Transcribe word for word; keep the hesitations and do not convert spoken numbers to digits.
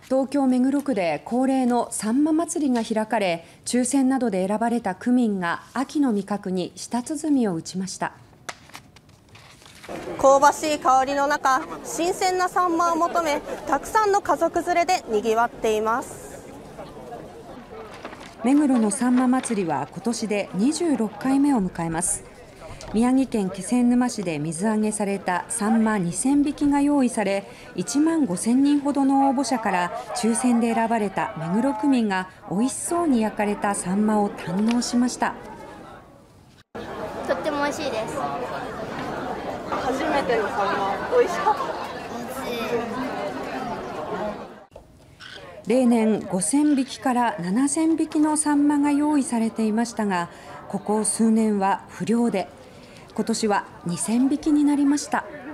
東京・目黒区で恒例のさんま祭りが開かれ、抽選などで選ばれた区民が秋の味覚に舌鼓を打ちました。 香ばしい香りの中、新鮮なサンマを求め、たくさんの家族連れでにぎわっています。 目黒のさんま祭りは今年でにじゅうろっかいめを迎えます。宮城県気仙沼市で水揚げされたサンマにせんびきが用意され、いちまんごせんにんほどの応募者から抽選で選ばれた目黒区民が美味しそうに焼かれたサンマを堪能しました。 とっても美味しいです。 初めてのサンマ、美味しかった。 例年ごせんびきからななせんびきのサンマが用意されていましたが、ここ数年は不漁で、今年はにせんびきになりました。